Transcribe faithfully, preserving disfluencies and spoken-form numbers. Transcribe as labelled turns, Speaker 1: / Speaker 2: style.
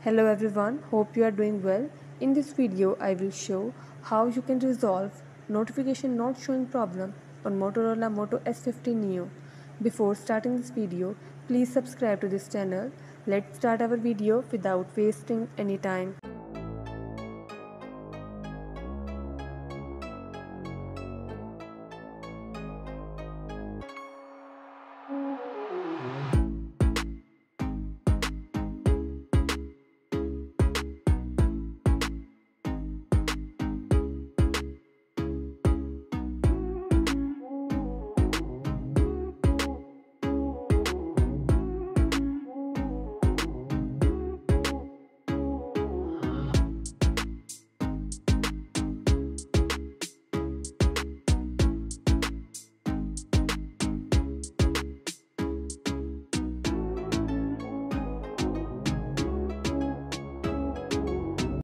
Speaker 1: Hello everyone, hope you are doing well. In this video, I will show how you can resolve notification not showing problem on Motorola Moto S fifty Neo. Before starting this video, please subscribe to this channel. Let's start our video without wasting any time.